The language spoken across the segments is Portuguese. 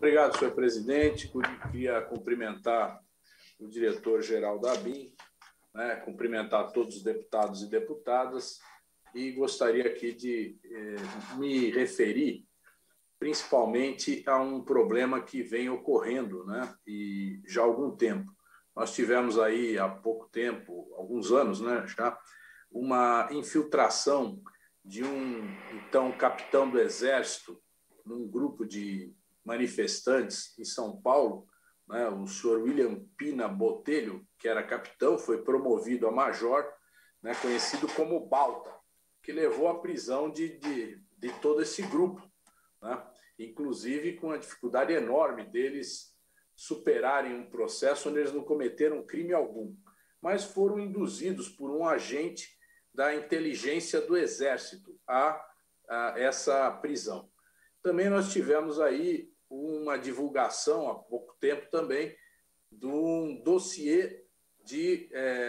Obrigado, senhor presidente. Queria cumprimentar o diretor-geral da ABIN, cumprimentar todos os deputados e deputadas e gostaria aqui de me referir principalmente a um problema que vem ocorrendo, e já há algum tempo. Nós tivemos aí há pouco tempo, alguns anos, já, uma infiltração de um, então, capitão do Exército num grupo de manifestantes em São Paulo, o senhor William Pina Botelho, que era capitão, foi promovido a major, conhecido como Balta, que levou à prisão de todo esse grupo, inclusive com a dificuldade enorme deles superarem um processo onde eles não cometeram crime algum, mas foram induzidos por um agente da inteligência do Exército a essa prisão. Também nós tivemos aí uma divulgação, há pouco tempo também, de um dossiê de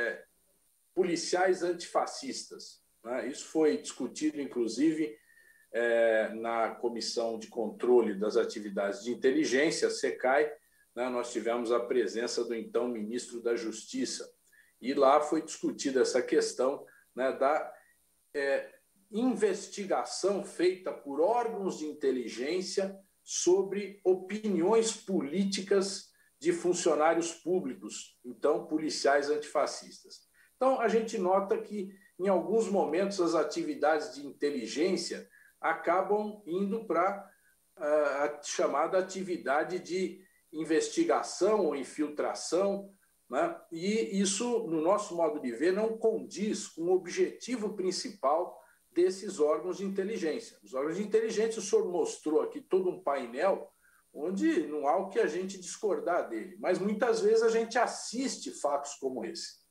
policiais antifascistas. Isso foi discutido, inclusive, na Comissão de Controle das Atividades de Inteligência, SECAI. Nós tivemos a presença do então ministro da Justiça, e lá foi discutida essa questão da investigação feita por órgãos de inteligência sobre opiniões políticas de funcionários públicos, então policiais antifascistas. Então, a gente nota que, em alguns momentos, as atividades de inteligência acabam indo para a chamada atividade de investigação ou infiltração, e isso, no nosso modo de ver, não condiz com o objetivo principal desses órgãos de inteligência. Os órgãos de inteligência, o senhor mostrou aqui todo um painel onde não há o que a gente discordar dele, mas muitas vezes a gente assiste fatos como esse.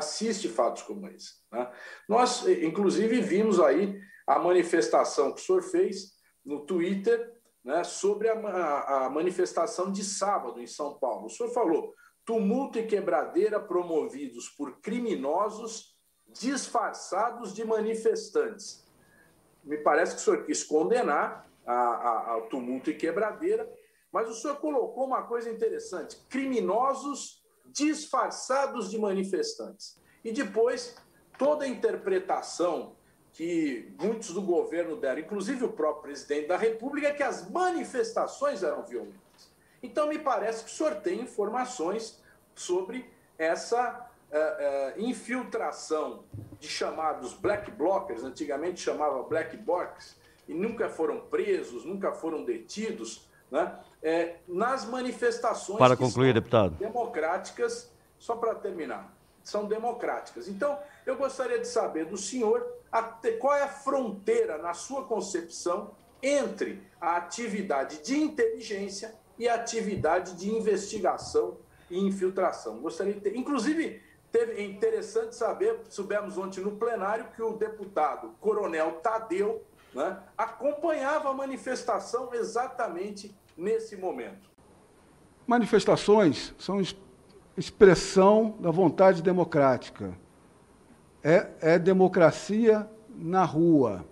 Nós, inclusive, vimos aí a manifestação que o senhor fez no Twitter, sobre a manifestação de sábado em São Paulo. O senhor falou: tumulto e quebradeira promovidos por criminosos disfarçados de manifestantes. Me parece que o senhor quis condenar ao tumulto e quebradeira, mas o senhor colocou uma coisa interessante: criminosos disfarçados de manifestantes. E depois, toda a interpretação que muitos do governo deram, inclusive o próprio presidente da República, é que as manifestações eram violentas. Então, me parece que o senhor tem informações sobre essa infiltração de chamados black blockers, antigamente chamava black blocs, e nunca foram presos, nunca foram detidos, nas manifestações para concluir, deputado, democráticas. Só para terminar, são democráticas. Então, eu gostaria de saber do senhor qual é a fronteira, na sua concepção, entre a atividade de inteligência e a atividade de investigação e infiltração. Gostaria de ter, inclusive, é interessante saber, soubemos ontem no plenário que o deputado Coronel Tadeu acompanhava a manifestação exatamente nesse momento. Manifestações são expressão da vontade democrática. É democracia na rua.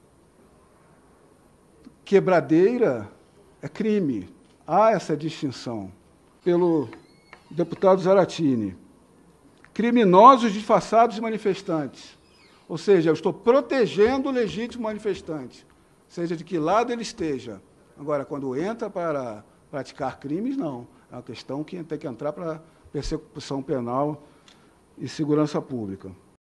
Quebradeira é crime. Há essa distinção. Pelo deputado Zaratini. Criminosos disfarçados de manifestantes. Ou seja, eu estou protegendo o legítimo manifestante, seja de que lado ele esteja. Agora, quando entra para praticar crimes, não. É uma questão que tem que entrar para persecução penal e segurança pública.